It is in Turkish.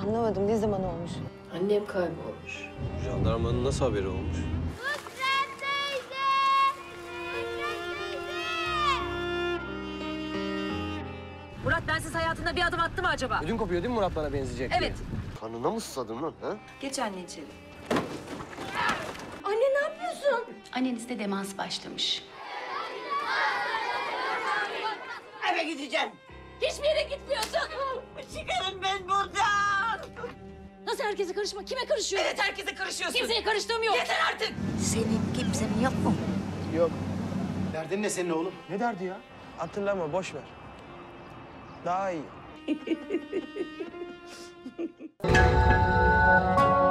Anlamadım, ne zaman olmuş? Annem kaybolmuş. Jandarmanın nasıl haberi olmuş? Nusret teyze! Nusret teyze! Murat bensiz hayatında bir adım attı mı acaba? Ödün kopuyor değil mi Murat bana benzeyecek diye? Evet. Kanına mı susadın lan ha? Geç anne içeri. Anne ne yapıyorsun? Annenizde demans başlamış. Eve gideceğim. Hiçbir yere gitmiyorsun. Çıkarın ben buradan. Nasıl herkese karışma? Kime karışıyor? Evet, herkese karışıyorsun. Kimseye karıştığım yok. Yeter artık. Senin kimsenin yok mu? Yok. Derdin ne senin oğlum? Ne derdi ya? Hatırlama, boş ver. Daha iyi.